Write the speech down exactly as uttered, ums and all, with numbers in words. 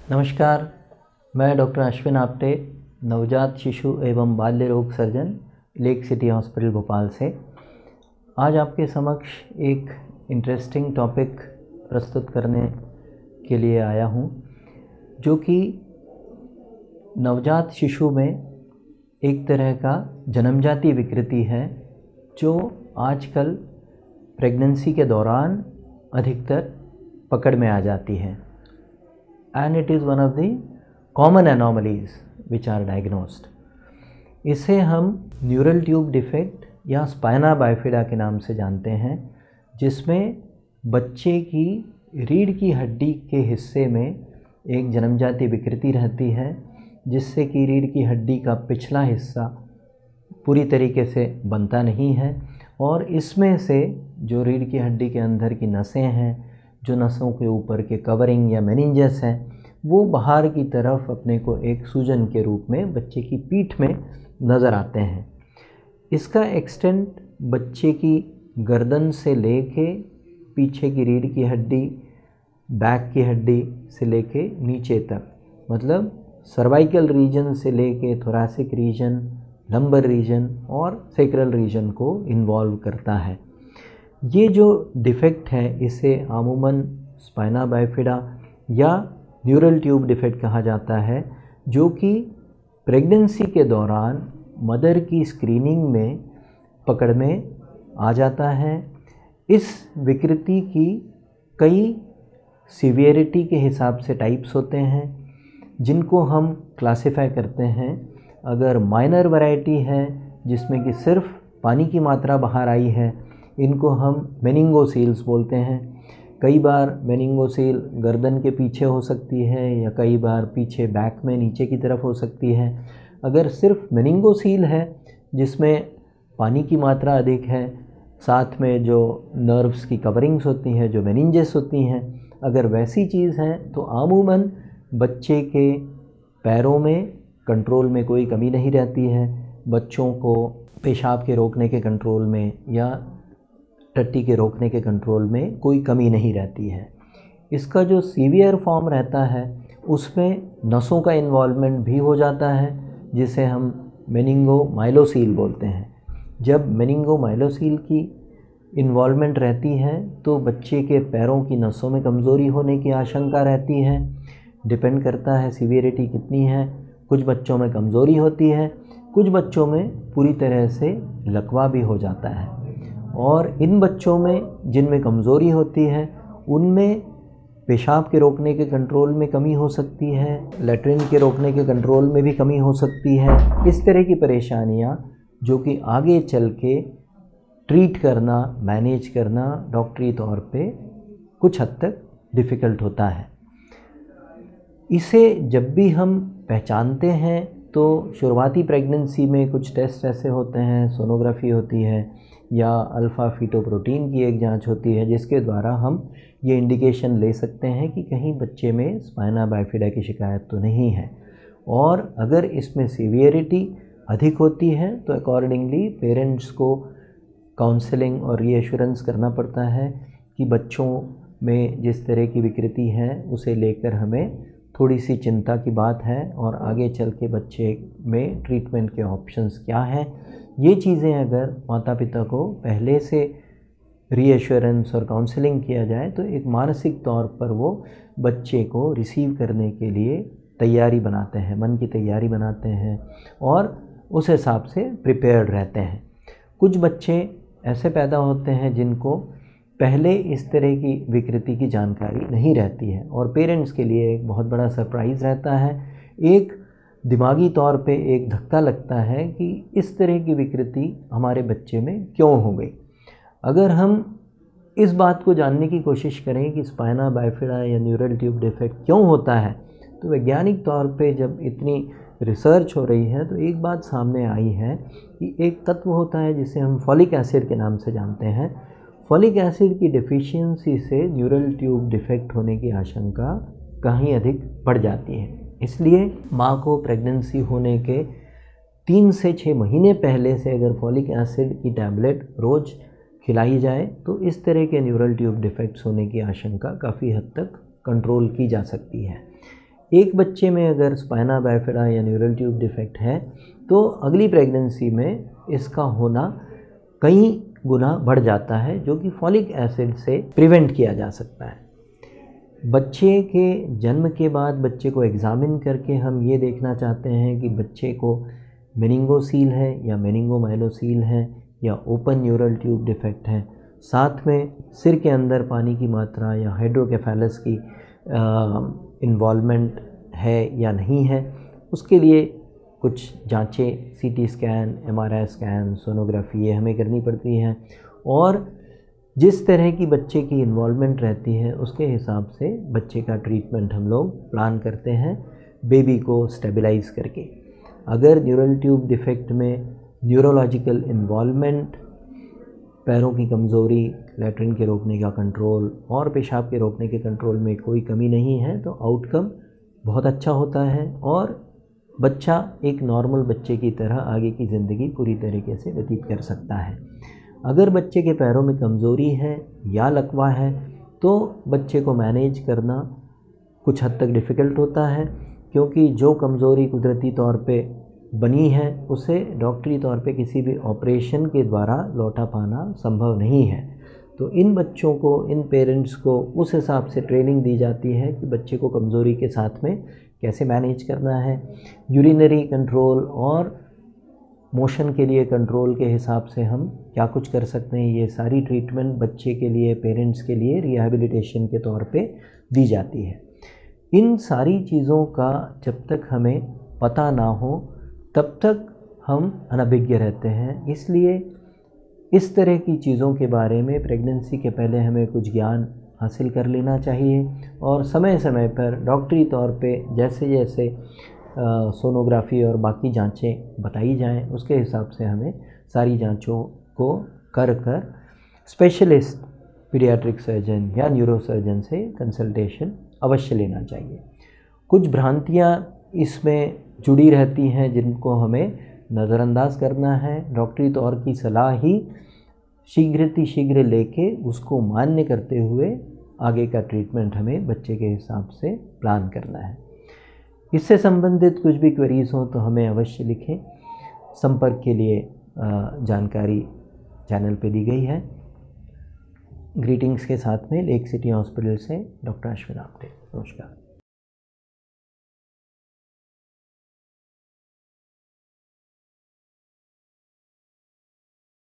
नमस्कार, मैं डॉक्टर अश्विन आपटे, नवजात शिशु एवं बाल्य रोग surgeon, lake city hospital Bhopal से। आज आपके समक्ष एक इंटरेस्टिंग टॉपिक प्रस्तुत करने के लिए आया हूँ, जो कि नवजात शिशु में एक तरह का जन्मजाति विकृति है, जो आजकल प्रेगनेंसी के दौरान अधिकतर पकड़ में आ जाती है। And it is one of the common anomalies which are diagnosed. इसे हम न्यूरल ट्यूब डिफेक्ट या स्पाइना बाइफिडा के नाम से जानते हैं, जिसमें बच्चे की रीढ़ की हड्डी के हिस्से में एक जन्मजाति विकृति रहती है, जिससे कि रीढ़ की हड्डी का पिछला हिस्सा पूरी तरीके से बनता नहीं है और इसमें से जो रीढ़ की हड्डी के अंदर की नसें हैं, जो नसों के ऊपर के कवरिंग या मेनिंजस हैं, वो बाहर की तरफ अपने को एक सूजन के रूप में बच्चे की पीठ में नज़र आते हैं। इसका एक्सटेंट बच्चे की गर्दन से लेके पीछे की रीढ़ की हड्डी, बैक की हड्डी से लेके नीचे तक, मतलब सर्वाइकल रीजन से लेके थोरैसिक रीजन, लंबर रीजन और सैक्रल रीजन को इन्वॉल्व करता है। ये जो डिफेक्ट है, इसे अमूमन स्पाइना बाइफिडा या न्यूरल ट्यूब डिफेक्ट कहा जाता है, जो कि प्रेगनेंसी के दौरान मदर की स्क्रीनिंग में पकड़ में आ जाता है। इस विकृति की कई सीवियरिटी के हिसाब से टाइप्स होते हैं, जिनको हम क्लासिफाई करते हैं। अगर माइनर वैरायटी है, जिसमें कि सिर्फ पानी की मात्रा बाहर आई है, इनको हम मेनिंगोसील्स बोलते हैं। कई बार मेनिंगोसील गर्दन के पीछे हो सकती है या कई बार पीछे बैक में नीचे की तरफ हो सकती है। अगर सिर्फ मेनिंगोसील है, जिसमें पानी की मात्रा अधिक है, साथ में जो नर्व्स की कवरिंग्स होती हैं, जो मेनिंजेस होती हैं, अगर वैसी चीज़ है तो अमूमन बच्चे के पैरों में कंट्रोल में कोई कमी नहीं रहती है। बच्चों को पेशाब के रोकने के कंट्रोल में या टट्टी के रोकने के कंट्रोल में कोई कमी नहीं रहती है। इसका जो सीवियर फॉर्म रहता है, उसमें नसों का इन्वॉल्वमेंट भी हो जाता है, जिसे हम मेनिंगोमाइलोसील बोलते हैं। जब मेनिंगोमाइलोसील की इन्वॉल्वमेंट रहती है तो बच्चे के पैरों की नसों में कमज़ोरी होने की आशंका रहती है। डिपेंड करता है सीवियरिटी कितनी है। कुछ बच्चों में कमज़ोरी होती है, कुछ बच्चों में पूरी तरह से लकवा भी हो जाता है। और इन बच्चों में जिनमें कमज़ोरी होती है, उनमें पेशाब के रोकने के कंट्रोल में कमी हो सकती है, लैट्रिन के रोकने के कंट्रोल में भी कमी हो सकती है। इस तरह की परेशानियां जो कि आगे चल के ट्रीट करना, मैनेज करना डॉक्टरी तौर पे कुछ हद तक डिफ़िकल्ट होता है। इसे जब भी हम पहचानते हैं तो शुरुआती प्रेगनेंसी में कुछ टेस्ट ऐसे होते हैं, सोनोग्राफी होती है या अल्फ़ा फीटोप्रोटीन की एक जांच होती है, जिसके द्वारा हम ये इंडिकेशन ले सकते हैं कि कहीं बच्चे में स्पाइना बाइफिडा की शिकायत तो नहीं है। और अगर इसमें सीवियरिटी अधिक होती है तो अकॉर्डिंगली पेरेंट्स को काउंसलिंग और रीएश्योरेंस करना पड़ता है कि बच्चों में जिस तरह की विकृति है, उसे लेकर हमें थोड़ी सी चिंता की बात है और आगे चल के बच्चे में ट्रीटमेंट के ऑप्शंस क्या हैं। ये चीज़ें अगर माता पिता को पहले से रीएश्योरेंस और काउंसलिंग किया जाए तो एक मानसिक तौर पर वो बच्चे को रिसीव करने के लिए तैयारी बनाते हैं, मन की तैयारी बनाते हैं और उस हिसाब से प्रिपेयर्ड रहते हैं। कुछ बच्चे ऐसे पैदा होते हैं जिनको पहले इस तरह की विकृति की जानकारी नहीं रहती है और पेरेंट्स के लिए एक बहुत बड़ा सरप्राइज़ रहता है। एक दिमागी तौर पे एक धक्का लगता है कि इस तरह की विकृति हमारे बच्चे में क्यों हो गई। अगर हम इस बात को जानने की कोशिश करें कि स्पाइना बाइफिडा या न्यूरल ट्यूब डिफेक्ट क्यों होता है, तो वैज्ञानिक तौर पे जब इतनी रिसर्च हो रही है तो एक बात सामने आई है कि एक तत्व होता है जिसे हम फॉलिक एसिड के नाम से जानते हैं। फॉलिक एसिड की डेफिशिएंसी से न्यूरल ट्यूब डिफेक्ट होने की आशंका कहीं अधिक बढ़ जाती है। इसलिए माँ को प्रेगनेंसी होने के तीन से छः महीने पहले से अगर फॉलिक एसिड की टैबलेट रोज़ खिलाई जाए तो इस तरह के न्यूरल ट्यूब डिफेक्ट्स होने की आशंका काफ़ी हद तक कंट्रोल की जा सकती है। एक बच्चे में अगर स्पाइना बाइफिडा या न्यूरल ट्यूब डिफेक्ट है तो अगली प्रेगनेंसी में इसका होना कई गुना बढ़ जाता है, जो कि फॉलिक एसिड से प्रिवेंट किया जा सकता है। बच्चे के जन्म के बाद बच्चे को एग्ज़ामिन करके हम ये देखना चाहते हैं कि बच्चे को मेनिंगोसील है या मेनिंगोमाइलोसील है या ओपन न्यूरल ट्यूब डिफेक्ट है। साथ में सिर के अंदर पानी की मात्रा या हाइड्रोकेफेलस की इन्वॉल्वमेंट है या नहीं है, उसके लिए कुछ जांचें, CT scan, MRI scan, sonography, ये हमें करनी पड़ती हैं। और जिस तरह की बच्चे की इन्वॉल्वमेंट रहती है उसके हिसाब से बच्चे का ट्रीटमेंट हम लोग प्लान करते हैं, बेबी को स्टेबलाइज करके। अगर न्यूरल ट्यूब डिफेक्ट में न्यूरोलॉजिकल इन्वॉल्वमेंट, पैरों की कमज़ोरी, लैट्रिन के रोकने का कंट्रोल और पेशाब के रोकने के कंट्रोल में कोई कमी नहीं है तो आउटकम बहुत अच्छा होता है और बच्चा एक नॉर्मल बच्चे की तरह आगे की ज़िंदगी पूरी तरीके से व्यतीत कर सकता है। अगर बच्चे के पैरों में कमज़ोरी है या लकवा है तो बच्चे को मैनेज करना कुछ हद तक डिफ़िकल्ट होता है, क्योंकि जो कमज़ोरी कुदरती तौर पे बनी है उसे डॉक्टरी तौर पे किसी भी ऑपरेशन के द्वारा लौटा पाना संभव नहीं है। तो इन बच्चों को, इन पेरेंट्स को उस हिसाब से ट्रेनिंग दी जाती है कि बच्चे को कमज़ोरी के साथ में कैसे मैनेज करना है। यूरिनरी कंट्रोल और मोशन के लिए कंट्रोल के हिसाब से हम क्या कुछ कर सकते हैं, ये सारी ट्रीटमेंट बच्चे के लिए, पेरेंट्स के लिए रिहैबिलिटेशन के तौर पे दी जाती है। इन सारी चीज़ों का जब तक हमें पता ना हो तब तक हम अनभिज्ञ रहते हैं। इसलिए इस तरह की चीज़ों के बारे में प्रेगनेंसी के पहले हमें कुछ ज्ञान हासिल कर लेना चाहिए और समय समय पर डॉक्टरी तौर पे जैसे जैसे सोनोग्राफी और बाकी जांचें बताई जाएं उसके हिसाब से हमें सारी जांचों को कर कर स्पेशलिस्ट पीडियाट्रिक सर्जन या न्यूरो सर्जन से कंसल्टेशन अवश्य लेना चाहिए। कुछ भ्रांतियां इसमें जुड़ी रहती हैं जिनको हमें नज़रअंदाज करना है। डॉक्टरी तौर की सलाह ही शीघ्रतिशीघ्र लेके उसको मान्य करते हुए आगे का ट्रीटमेंट हमें बच्चे के हिसाब से प्लान करना है। इससे संबंधित कुछ भी क्वेरीज हों तो हमें अवश्य लिखें। संपर्क के लिए जानकारी चैनल पे दी गई है। ग्रीटिंग्स के साथ में लेक सिटी हॉस्पिटल से डॉक्टर अश्विन आपटे। नमस्कार।